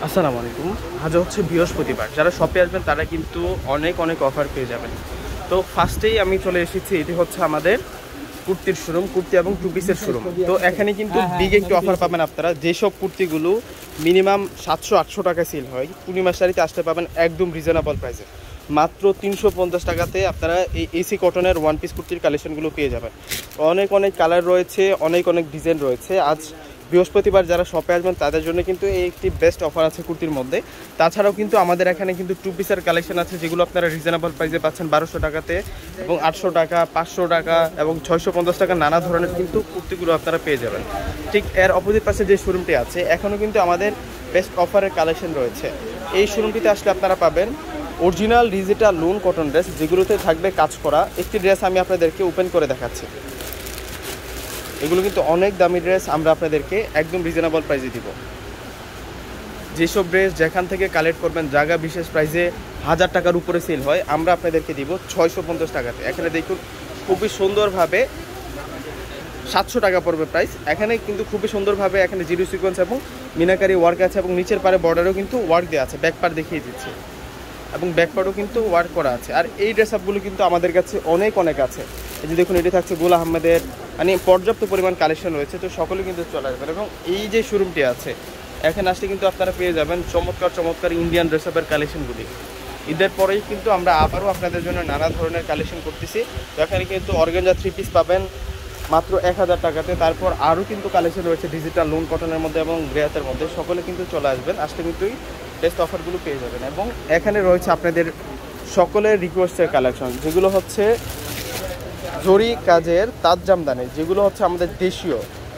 আসসালামু আলাইকুম। আজ হচ্ছে বৃহস্পতিবার। যারা শপে আসবেন তারা কিন্তু অনেক অফার পেয়ে যাবেন। তো ফার্স্টেই আমি চলে এসেছি, এটি হচ্ছে আমাদের কুর্তির শোরুম, কুর্তি এবং টু পিসের শোরুম। তো এখানে কিন্তু বিগ একটি অফার পাবেন আপনারা। যেসব কুর্তিগুলো মিনিমাম 700-800 টাকায় সেল হয়, পূর্ণিমা শাড়িতে আসতে পাবেন একদম রিজনেবল প্রাইসে। মাত্র 350 টাকাতে আপনারা এই এসি কটনের ওয়ান পিস কুর্তির কালেকশনগুলো পেয়ে যাবেন। অনেক কালার রয়েছে, অনেক ডিজাইন রয়েছে। আজ বৃহস্পতিবার যারা শপে আসবেন তাদের জন্য কিন্তু এই একটি বেস্ট অফার আছে কুর্তির মধ্যে। তাছাড়াও কিন্তু আমাদের এখানে কিন্তু টু পিসের কালেকশন আছে, যেগুলো আপনারা রিজনেবল প্রাইসে পাচ্ছেন 1200 টাকাতে, এবং 800 টাকা, 500 টাকা এবং 650 টাকা নানা ধরনের কিন্তু কুর্তিগুলো আপনারা পেয়ে যাবেন। ঠিক এর অপোজিট পাশে যে শোরুমটি আছে, এখনও কিন্তু আমাদের বেস্ট অফারের কালেকশন রয়েছে। এই শোরুমটিতে আসলে আপনারা পাবেন original digital lawn cotton dress, যেগুলোতে থাকবে কাজ করা। একটি ড্রেস আমি আপনাদেরকে ওপেন করে দেখাচ্ছি। এগুলো কিন্তু অনেক দামি ড্রেস, আমরা আপনাদেরকে একদম রিজনেবল প্রাইসে দিব। যেসব ড্রেস যেখান থেকে কালেক্ট করবেন জায়গা বিশেষ প্রাইসে 1000 টাকার উপরে সেল হয়, আমরা আপনাদেরকে দিব 650 টাকাতে। এখানে দেখুন খুবই সুন্দরভাবে 700 টাকা পড়বে প্রাইস। এখানে কিন্তু খুবই সুন্দরভাবে এখানে জিরো সিকোয়েন্স এবং মিনাকারি ওয়ার্ক আছে, এবং নিচের পারে বর্ডারও কিন্তু ওয়ার্ক দেওয়া আছে। ব্যাক পার্ট দেখিয়ে দিচ্ছে, এবং ব্যাকপার্টও কিন্তু ওয়ার্ক করা আছে। আর এই ড্রেস আপগুলো কিন্তু আমাদের কাছে অনেক আছে। এই যে দেখুন, এটি থাকছে গুল আহমেদের, মানে পর্যাপ্ত পরিমাণ কালেকশন রয়েছে। তো সকলে কিন্তু চলে আসবেন। এবং এই যে শোরুমটি আছে, এখানে আসলে কিন্তু আপনারা পেয়ে যাবেন চমৎকার ইন্ডিয়ান ড্রেস আপের কালেকশনগুলি। ঈদের পরেই কিন্তু আমরা আবারও আপনাদের জন্য নানা ধরনের কালেকশন করতেছি। তো এখানে কিন্তু অর্গানজা থ্রি পিস পাবেন মাত্র 1000 টাকাতে। তারপর আরও কিন্তু কালেকশন রয়েছে ডিজিটাল লুন কটনের মধ্যে এবং গ্রেয়াতের মধ্যে। সকলে কিন্তু চলে আসবেন, আসলে কিন্তু বেস্ট অফারগুলো পেয়ে যাবেন। এবং এখানে রয়েছে আপনাদের সকলের রিকোয়েস্টের কালেকশন, যেগুলো হচ্ছে জরি কাজের তাঁত জামদানি, যেগুলো হচ্ছে আমাদের দেশীয়।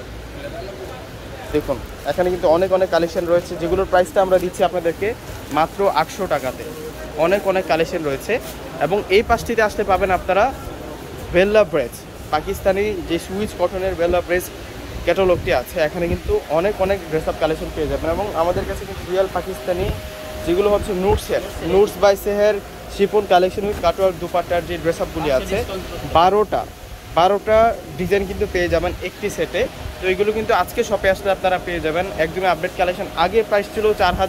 দেখুন এখানে কিন্তু অনেক কালেকশন রয়েছে, যেগুলোর প্রাইসটা আমরা দিচ্ছি আপনাদেরকে মাত্র 800 টাকাতে। অনেক কালেকশন রয়েছে। এবং এই পাশটিতে আসতে পাবেন আপনারা ভেল্লা ব্রেস, পাকিস্তানি যে সুইচ কটনের ভেল্লা ব্রেস ক্যাটালগটি আছে। এখানে কিন্তু অনেক ড্রেস আপ কালেকশন পেয়ে যাবেন। এবং আমাদের কাছে কিন্তু রিয়াল পাকিস্তানি, যেগুলো হচ্ছে নুটস by Seher chiffon collection with cutwork দুপাট্টার যে ড্রেস আপগুলি আছে, 12টা ডিজাইন কিন্তু পেয়ে যাবেন একটি সেটে। তো এইগুলো কিন্তু আজকে শপে আসলে আপনারা পেয়ে যাবেন একদমই আপডেট কালেকশন। আগে প্রাইস ছিল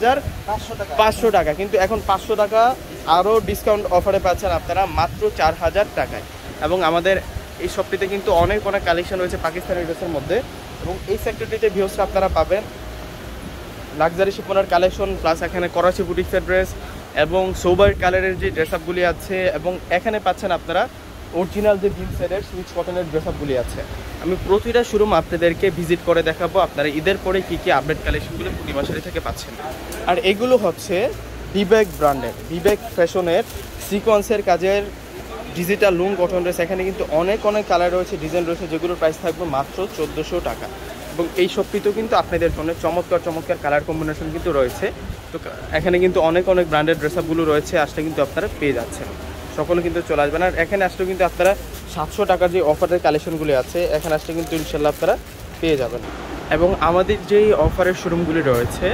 4500 টাকা, কিন্তু এখন 500 টাকা আরও ডিসকাউন্ট অফারে পাচ্ছেন আপনারা মাত্র 4000 টাকায়। এবং আমাদের এই শপটিতে কিন্তু অনেক কালেকশন রয়েছে পাকিস্তানি ড্রেসের মধ্যে। এবং এই সেক্টরটিতে ভিউসটা আপনারা পাবেন লাক্সারি শিপনের কালেকশন, প্লাস এখানে করাচি বুটিক্সের ড্রেস এবং সোবার কালারের যে ড্রেস আপগুলি আছে। এবং এখানে পাচ্ছেন আপনারা অরিজিনাল যে বিল সেটের সুইচ কটনের ড্রেস আপগুলি আছে। আমি প্রতিটা শোরুম আপনাদেরকে ভিজিট করে দেখাবো আপনারা ঈদের পরে কী আপডেট কালেকশনগুলো পূর্ণিমা শাড়ি থেকে পাচ্ছেন। আর এগুলো হচ্ছে বিবেক ব্র্যান্ডের, বিবেক ফ্যাশনের সিকোয়েন্সের কাজের ডিজিটাল লুন কটন ড্রেস। এখানে কিন্তু অনেক কালার রয়েছে, ডিজাইন রয়েছে, যেগুলোর প্রাইস থাকবে মাত্র 1400 টাকা। এবং এই শপটিতেও কিন্তু আপনাদের জন্য চমৎকার কালার কম্বিনেশন কিন্তু রয়েছে। তো এখানে কিন্তু অনেক ব্র্যান্ডেড ড্রেস আপগুলো রয়েছে, আসলে কিন্তু আপনারা পেয়ে যাচ্ছেন। সকলে কিন্তু চলে আসবেন। আর এখানে আসলে কিন্তু আপনারা 700 টাকার যে অফারের কালেকশনগুলি আছে, এখানে আসলে কিন্তু ইনশাল্লাহ আপনারা পেয়ে যাবেন। এবং আমাদের যেই অফারের শোরুমগুলি রয়েছে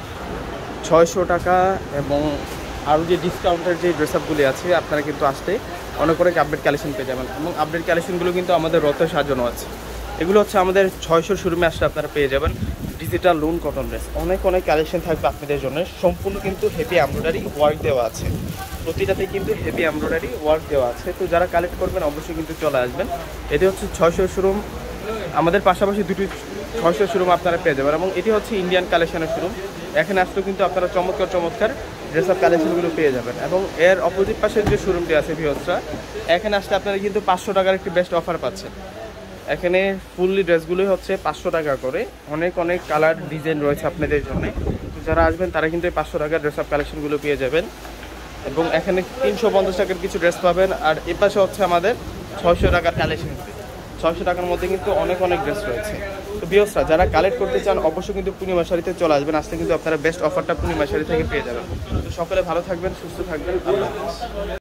600 টাকা এবং আরও যে ডিসকাউন্টের যে ড্রেস আপগুলি আছে, আপনারা কিন্তু আসতে অনেক আপডেট কালেকশন পেয়ে যাবেন। এবং আপডেট কালেকশনগুলো কিন্তু আমাদের রথে সাজানো আছে। এগুলো হচ্ছে আমাদের 600 শোরুমে আসলে আপনারা পেয়ে যাবেন ডিজিটাল লুন কটন ড্রেস। অনেক কালেকশন থাকবে আপনাদের জন্য। সম্পূর্ণ কিন্তু হেভি এমব্রয়ডারি ওয়ার্ক দেওয়া আছে, প্রতিটাতে কিন্তু হেভি এমব্রয়ডারি ওয়ার্ক দেওয়া আছে। তো যারা কালেক্ট করবেন অবশ্যই কিন্তু চলে আসবেন। এটি হচ্ছে 600 শোরুম, আমাদের পাশাপাশি দুটি 600 শোরুম আপনারা পেয়ে যাবেন। এবং এটি হচ্ছে ইন্ডিয়ান কালেকশনের শোরুম। এখানে আসলেও কিন্তু আপনারা চমৎকার ড্রেস আপ কালেকশনগুলো পেয়ে যাবেন। এবং এর অপোজিট পাশের যে শোরুমটি আছে ভিউয়ার্সরা, এখানে আসলে আপনারা কিন্তু 500 টাকার একটি বেস্ট অফার পাচ্ছেন। এখানে ফুললি ড্রেসগুলোই হচ্ছে 500 টাকা করে। অনেক কালার ডিজাইন রয়েছে আপনাদের জন্য। তো যারা আসবেন তারা কিন্তু এই 500 টাকার ড্রেস আপ কালেকশনগুলো পেয়ে যাবেন। এবং এখানে 350 টাকার কিছু ড্রেস পাবেন। আর এ পাশে হচ্ছে আমাদের 600 টাকার কালেকশন। 600 টাকার মধ্যে কিন্তু অনেক ড্রেস রয়েছে। তো ভিউয়ার্সরা যারা কালেক্ট করতে চান অবশ্যই কিন্তু পূর্ণিমা শাড়িতে চলে আসবেন, আসলে কিন্তু আপনারা বেস্ট অফারটা পূর্ণিমা শাড়ি থেকে পেয়ে যাবেন। তো সকলে ভালো থাকবেন, সুস্থ থাকবেন। আল্লাহ হাফেজ।